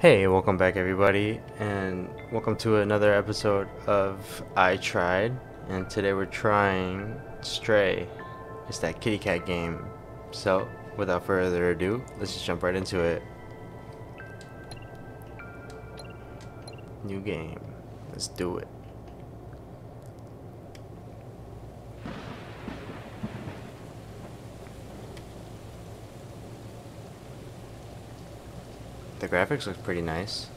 Hey, welcome back everybody, and welcome to another episode of I Tried, and today we're trying Stray. It's that kitty cat game. So, without further ado, let's just jump right into it. New game. Let's do it. The graphics look pretty nice.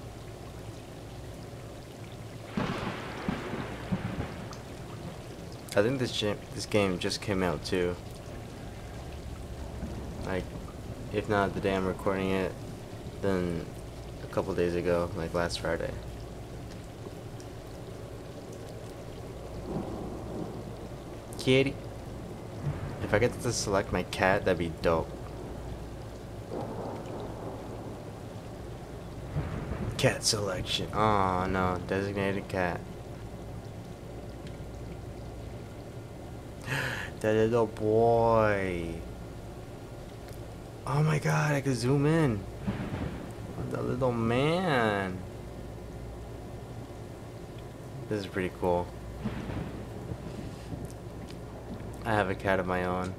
I think this game just came out too. Like, if not the day I'm recording it, then a couple days ago, like last Friday. Kitty. If I get to select my cat, that'd be dope. Cat selection. Oh no, designated cat. That little boy. Oh my god, I could zoom in. The little man. This is pretty cool. I have a cat of my own.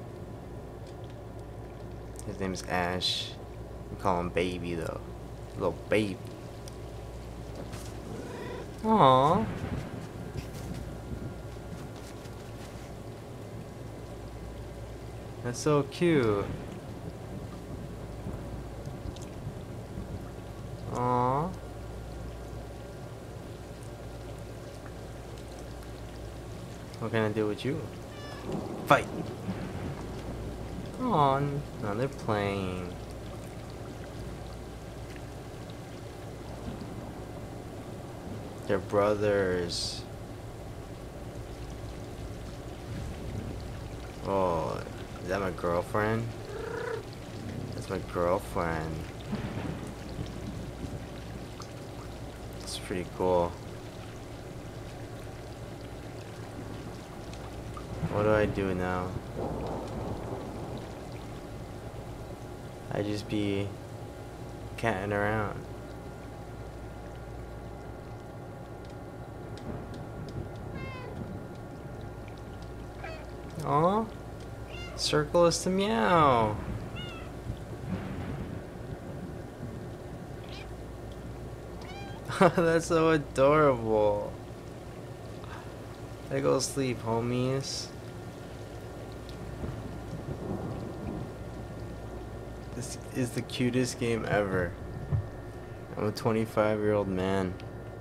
His name is Ash. We call him Baby though. Little baby. Aww. That's so cute. Aww. What can I do with you? Fight! Aw, now they're playing. They're brothers. Oh, is that my girlfriend? That's my girlfriend. It's pretty cool. What do I do now? I just be catting around. Aw, circle is to meow. That's so adorable. I go sleep, homies. This is the cutest game ever. I'm a 25-year-old man,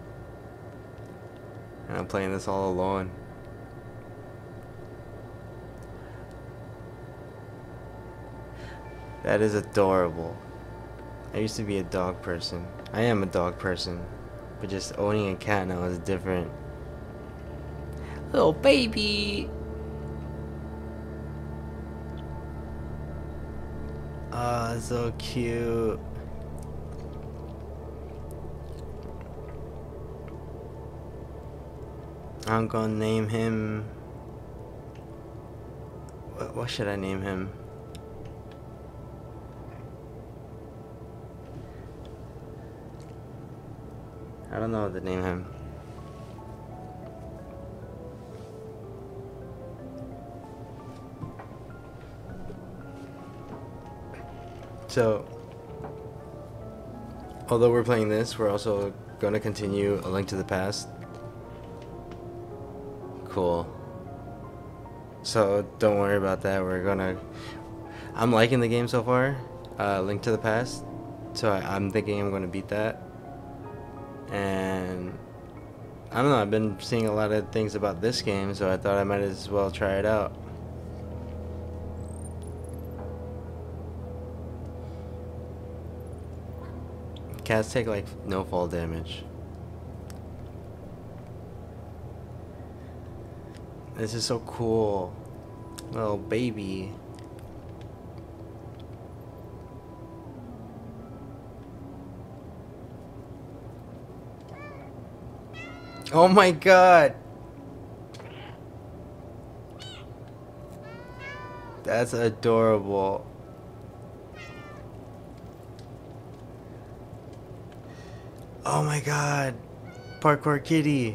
and I'm playing this all alone. That is adorable. I used to be a dog person. I am a dog person, but just owning a cat now is different. Little baby. Ah, so cute. I'm gonna name him. What should I name him? I don't know what to name him. So, although we're playing this, we're also going to continue A Link to the Past. Cool. So, don't worry about that. I'm liking the game so far, Link to the Past. So, I'm thinking I'm going to beat that. And I don't know, I've been seeing a lot of things about this game, so I thought I might as well try it out. Cats take like no fall damage. This is so cool. Little baby. Oh my god! That's adorable. Oh my god. Parkour kitty.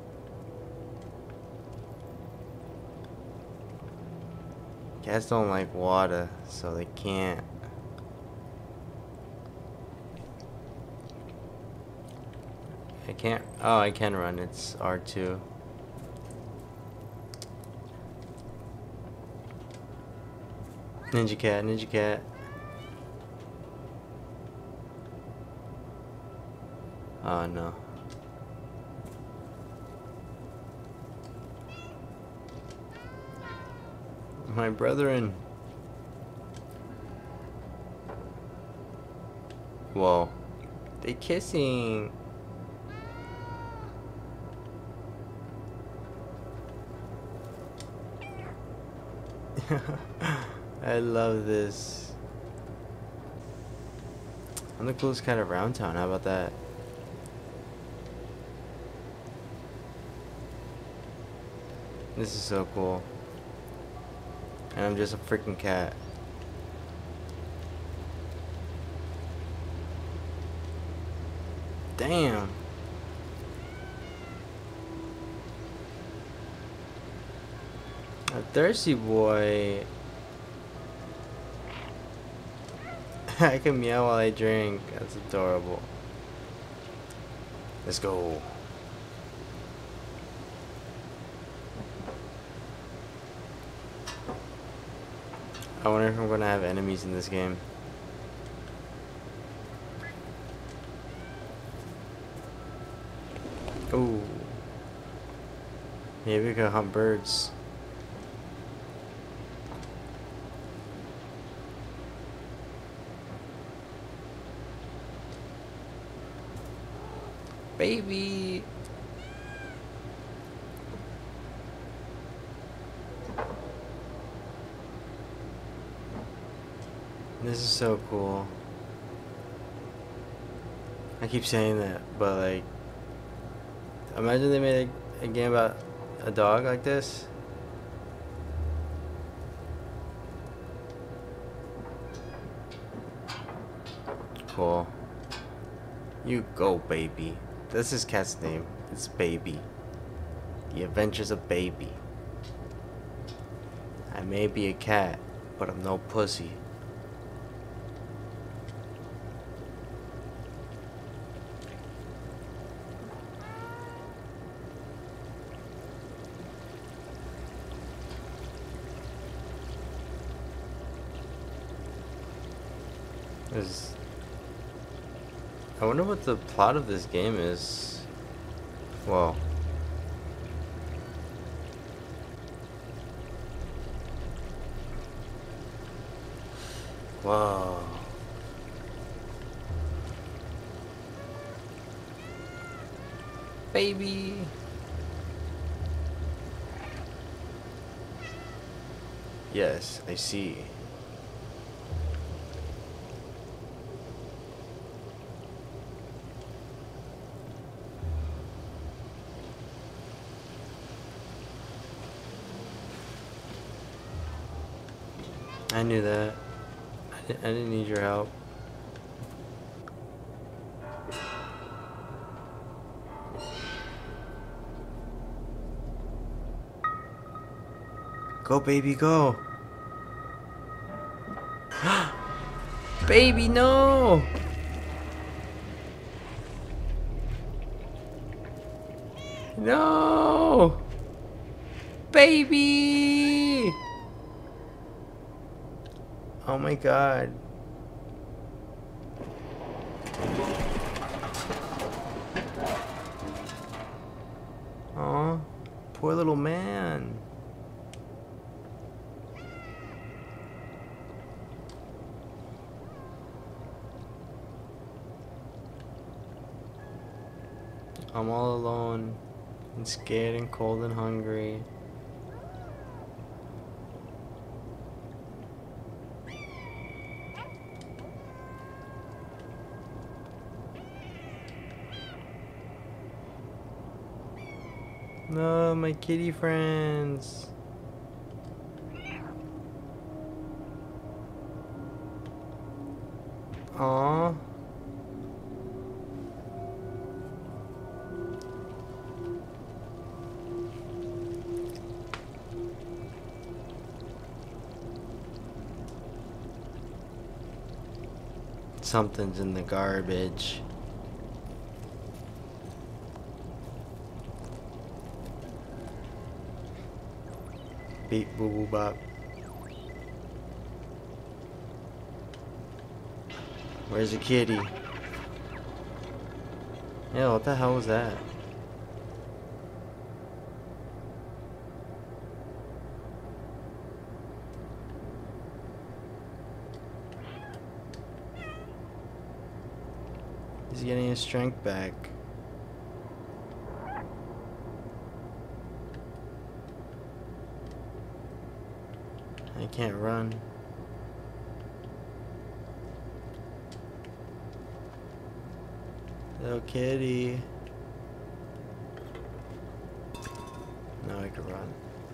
Cats don't like water, so they can't. I can't. Oh, I can run. It's R2. Ninja cat, ninja cat. Oh no. My brethren. Whoa. They kissing. I love this. I'm the coolest cat around town. How about that? This is so cool. And I'm just a freaking cat. Damn. A thirsty boy. I can meow while I drink. That's adorable. Let's go. I wonder if I'm gonna have enemies in this game. Ooh. Maybe we could hunt birds. Baby. This is so cool. I keep saying that, but like, imagine they made a game about a dog like this. Cool. You go, baby. That's his cat's name. It's Baby. The Adventures of Baby. I may be a cat, but I'm no pussy. I wonder what the plot of this game is. Whoa. Whoa. Baby. Yes, I see. I knew that. I didn't need your help. Go, baby, go. Baby, no. No. Baby. Oh my god. Aw, poor little man. I'm all alone and scared and cold and hungry. No, my kitty friends. Aw. Something's in the garbage. Beep boo boo bop. Where's the kitty? Yeah, what the hell was that? He's getting his strength back. I can't run. Little kitty. Now I can run.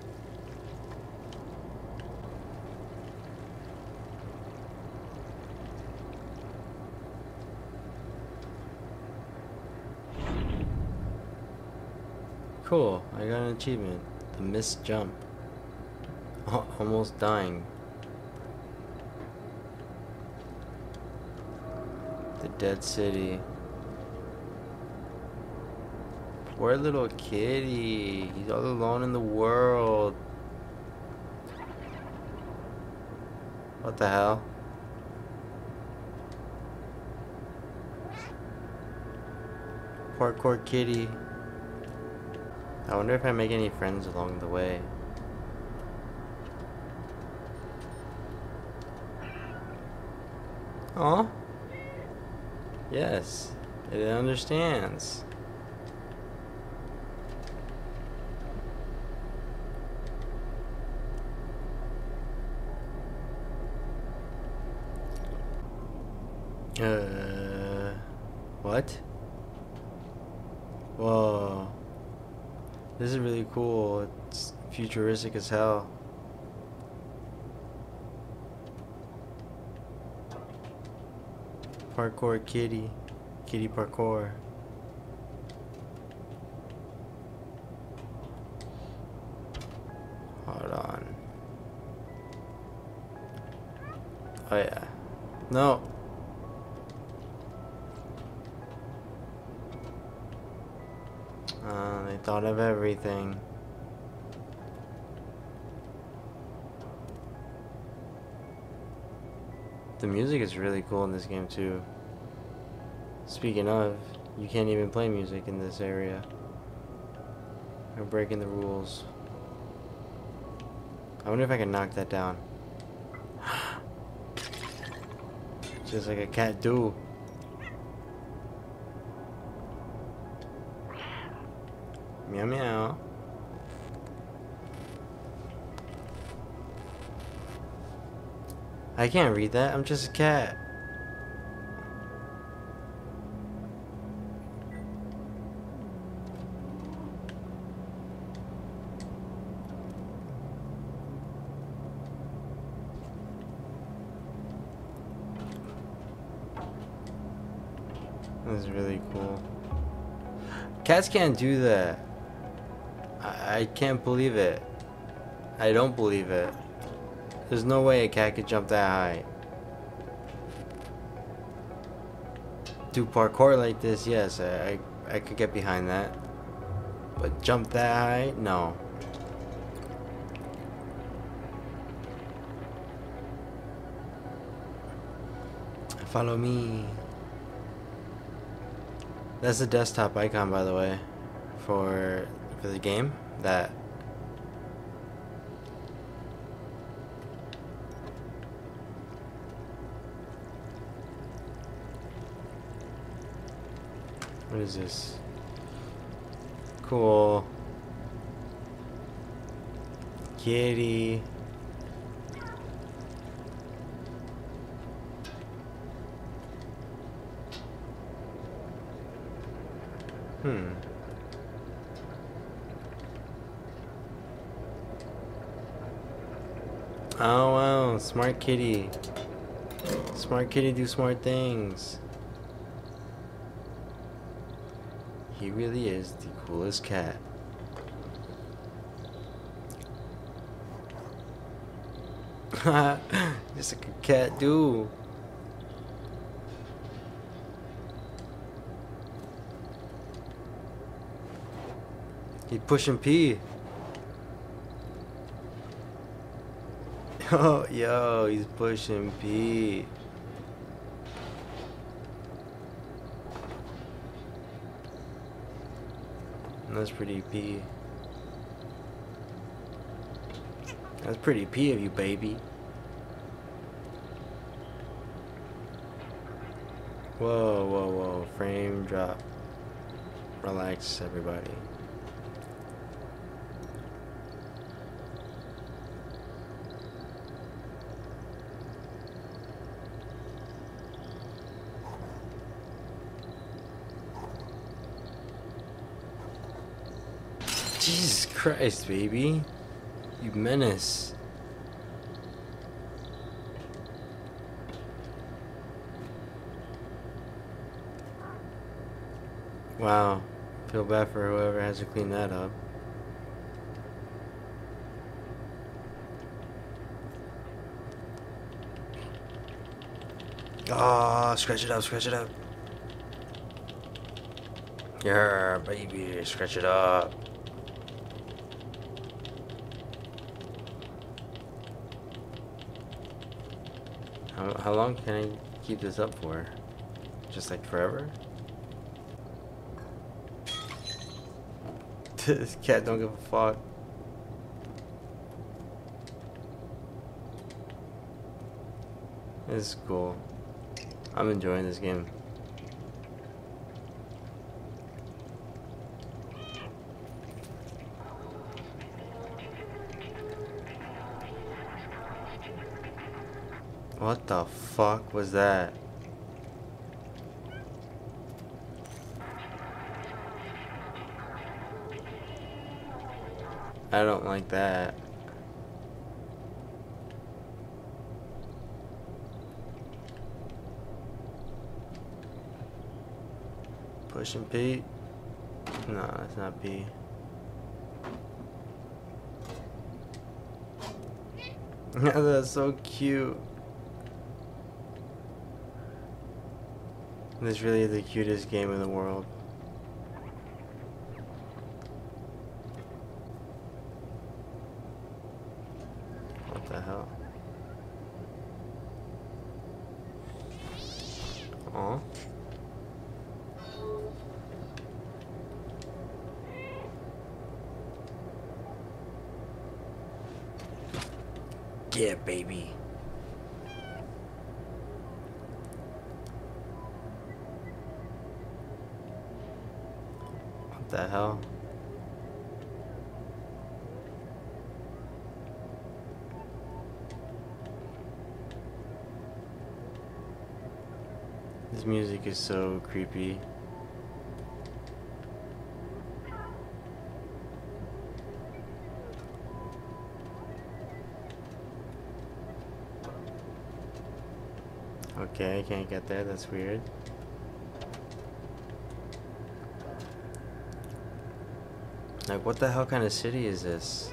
Cool, I got an achievement. The missed jump. Almost dying. The dead city. Poor little kitty. He's all alone in the world. What the hell? Parkour kitty. I wonder if I make any friends along the way. Aw. Yes, it understands. What? Whoa. This is really cool. It's futuristic as hell. Parkour kitty. Kitty parkour. Hold on. Oh yeah. No. They thought of everything. The music is really cool in this game too. Speaking of, you can't even play music in this area. You're breaking the rules. I wonder if I can knock that down. Just like a cat do. Meow meow. I can't read that. I'm just a cat. This is really cool. Cats can't do that. I can't believe it. I don't believe it. There's no way a cat could jump that high. Do parkour like this, yes, I could get behind that. But jump that high? No. Follow me. That's the desktop icon, by the way, for the game. That. What is this? Cool. Kitty. Oh wow, smart kitty. Smart kitty do smart things. He really is the coolest cat. Just like a cat do. He's pushing P. Oh, yo, he's pushing P. That's pretty P. That's pretty P of you, baby. Whoa, whoa, whoa. Frame drop. Relax, everybody. Jesus Christ, baby. You menace. Wow. Feel bad for whoever has to clean that up. Oh, scratch it up, scratch it up. Yeah, baby, scratch it up. How long can I keep this up for? Just like forever? This cat don't give a fuck. This is cool. I'm enjoying this game. What the fuck was that? I don't like that. Pushing Pete? No, that's not P. That's so cute. This really is the cutest game in the world. What the hell? Aw. Yeah, baby. What the hell? This music is so creepy. Okay, I can't get there, that's weird. Like, what the hell kind of city is this?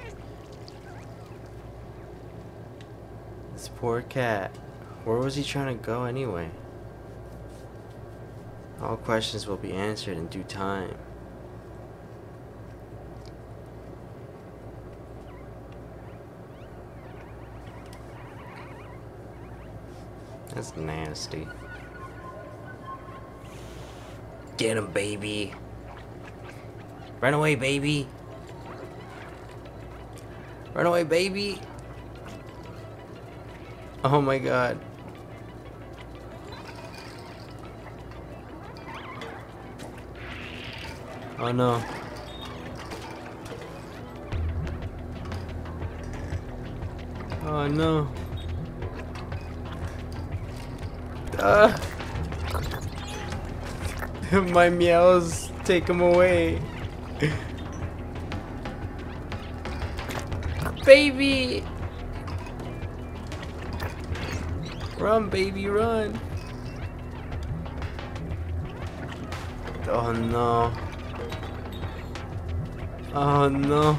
This poor cat. Where was he trying to go anyway? All questions will be answered in due time. That's nasty. Get him, baby. Run away, baby. Run away, baby. Oh my god. Oh no. Oh no. My meows take him away. Baby! Run, baby, run. Oh no. Oh no.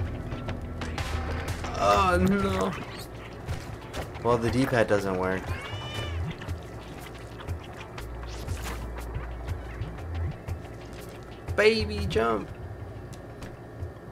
Oh no. Well, the D-pad doesn't work. Baby, jump.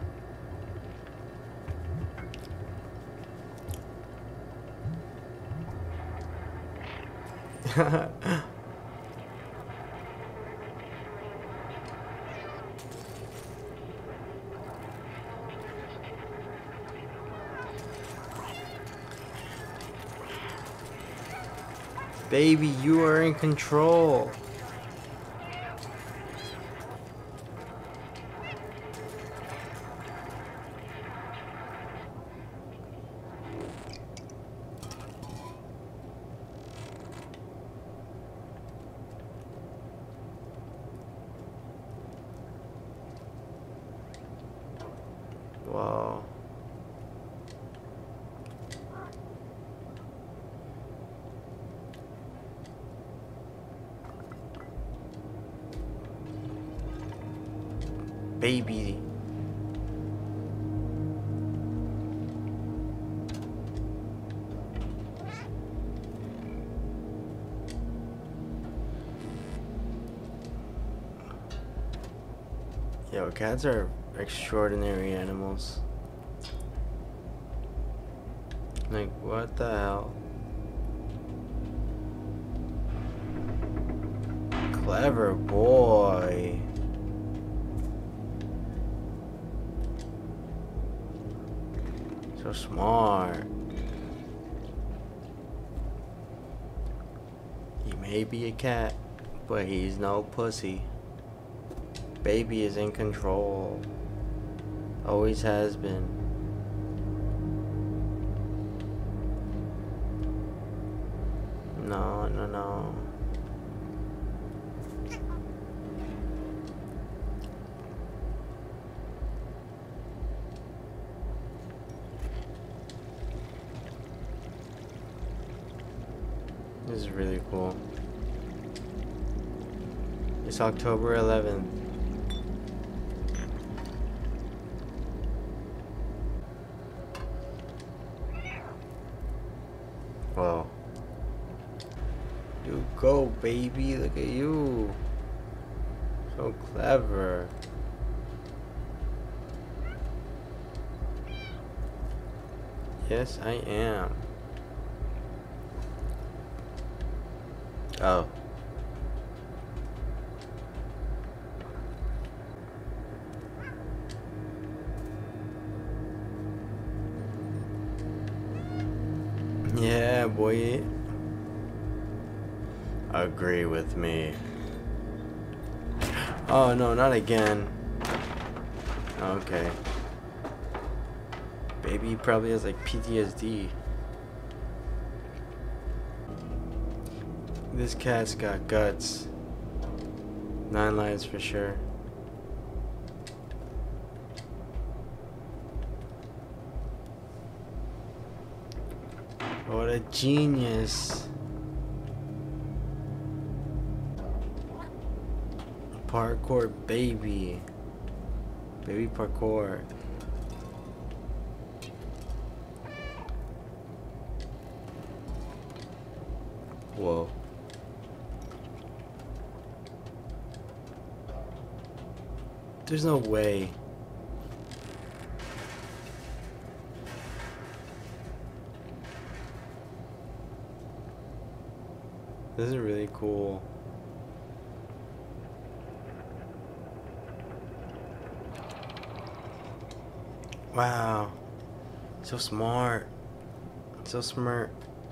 Baby, you are in control. Wow. Baby. Yo, cats are extraordinary animals. Like, what the hell? Clever boy. So smart. He may be a cat, but he's no pussy. Baby is in control. Always has been. No, no, no. This is really cool. It's October 11th. Whoa. You go, baby. Look at you. So clever. Yes, I am. Oh. Yeah, boy. Agree with me. Oh, no, not again. Okay. Baby probably has like PTSD. This cat's got guts. 9 lives for sure. What a genius. Parkour baby. Baby parkour. Whoa. There's no way. This is really cool. Wow. So smart. So smart.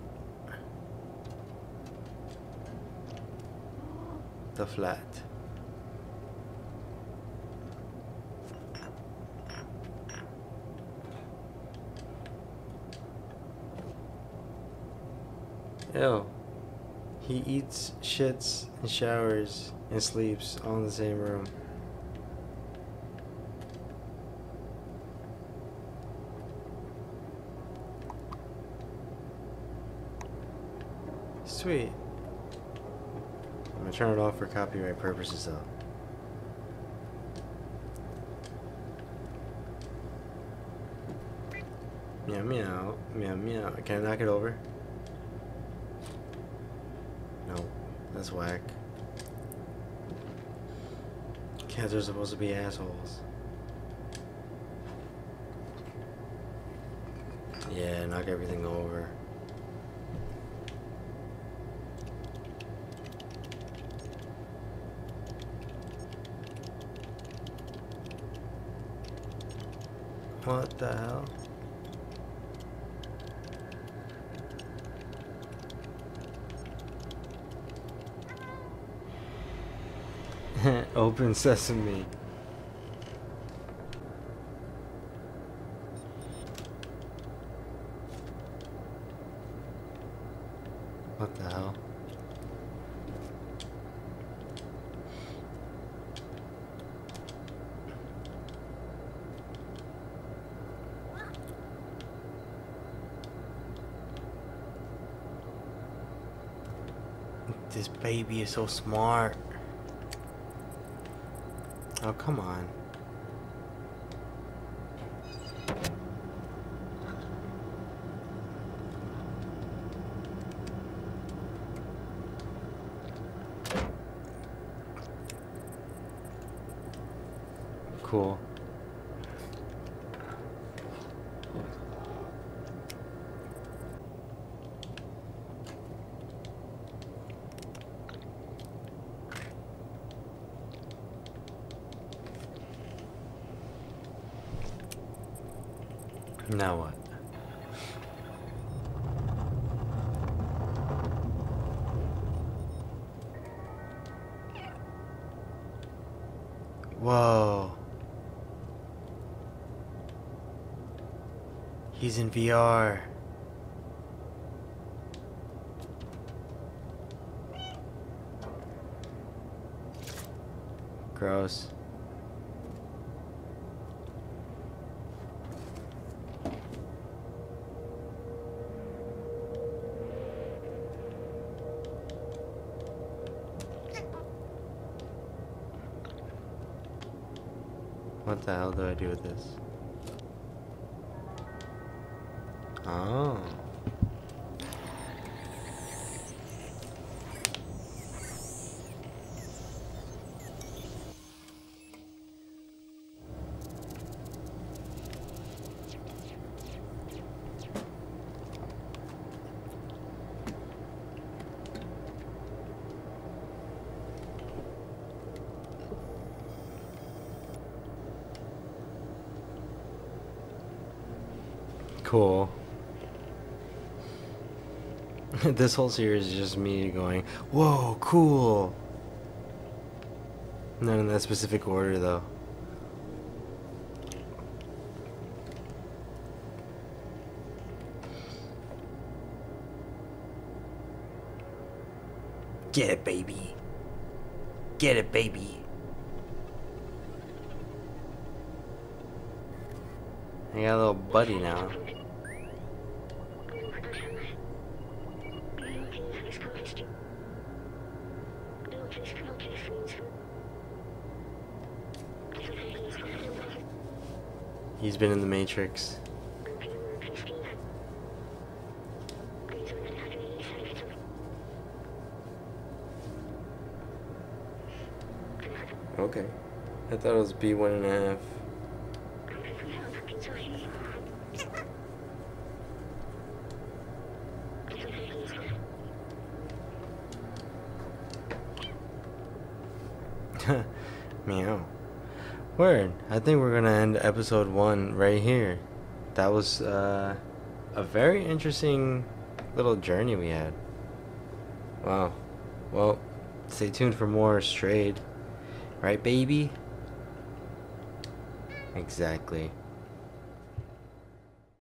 The flat. Ew. He eats, shits, and showers, and sleeps all in the same room. Sweet. I'm gonna turn it off for copyright purposes though. Meow meow, meow meow. Can I knock it over? No, that's whack. Cats are supposed to be assholes. Yeah, knock everything over. What the hell? Open sesame. What the hell? This baby is so smart. Oh, come on. Cool. Now what? Whoa. He's in VR. Gross. What the hell do I do with this? Oh. Cool. This whole series is just me going, whoa, cool. Not in that specific order, though. Get it, baby. Get it, baby. I got a little buddy now. He's been in the Matrix. Okay. I thought it was B1.5. Meow. Word. I think we're gonna end episode 1 right here. That was a very interesting little journey we had. Wow. Well, stay tuned for more Strayed. Right, baby? Exactly.